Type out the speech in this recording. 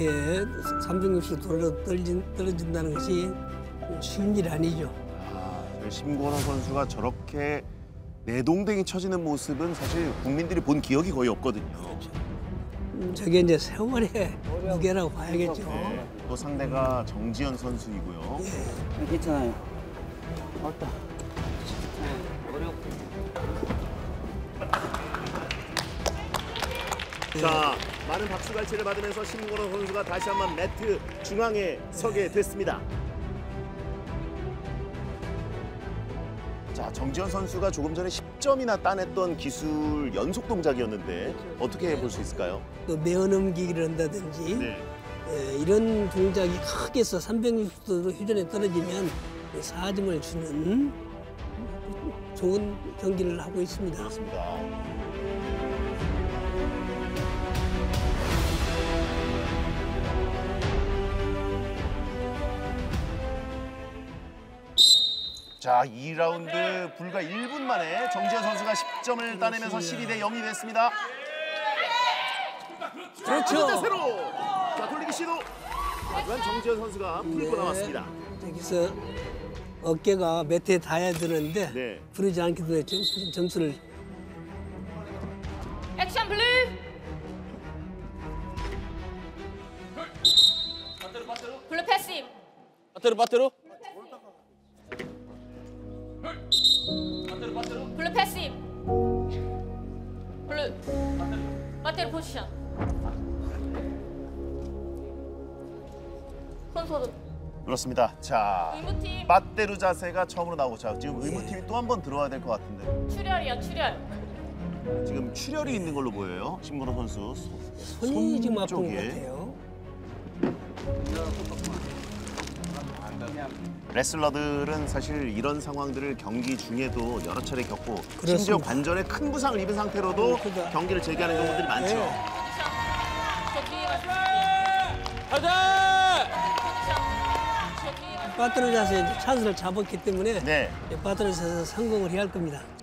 이렇게 360도 떨어진다는 것이 쉬운 일이 아니죠. 심건호 선수가 저렇게 내동댕이 쳐지는 모습은 사실 국민들이 본 기억이 거의 없거든요. 그렇죠. 저게 이제 세월의 무게라고 봐야겠죠. 네, 또 상대가 정지현 선수이고요. 예. 괜찮아요. 맞다. 자, 많은 박수갈채를 받으면서 심건호 선수가 다시 한번 매트 중앙에 서게 됐습니다. 자, 정지현 선수가 조금 전에 10점이나 따냈던 기술 연속 동작이었는데 어떻게 볼 수 있을까요? 또 메어 넘기기를 한다든지 네. 이런 동작이 크게 해서 360도로 휴전에 떨어지면 4점을 주는 좋은 경기를 하고 있습니다. 그렇습니다. 자, 2라운드 불과 1분 만에 정지현 선수가 10점을 따내면서 12대 0이 됐습니다. 그렇죠. 자세로 자, 돌리기 시도. 하지만 정지현 선수가 풀고 나왔습니다. 여기서 어깨가 매트에 닿아야 되는데 네. 부르지 않기 때문에 점수를 액션 블루. 블루 패시브. 빠뜨로. 블루 패시브. 블루. 맞대로 포지션. 손소독. 그렇습니다. 자, 의무팀 빠떼루 자세가 처음으로 나오고 자, 지금 의무팀이 또 한 번 들어와야 될 것 같은데 출혈이야 출혈. 지금 출혈이 있는 걸로 보여요. 심건호 선수 손이 지금 아픈 것 쪽에. 같아요. 레슬러들은 사실 이런 상황들을 경기 중에도 여러 차례 겪고 그렇습니다. 심지어 관절에 큰 부상을 입은 상태로도 그러니까. 경기를 재개하는 경우들이 많죠. 네. 저 뒤에 가서. 가자! 저 뒤에 가서. 빠뜨려 자세 찬스를 잡았기 때문에 네. 빠뜨려 자세 성공을 해야 할 겁니다.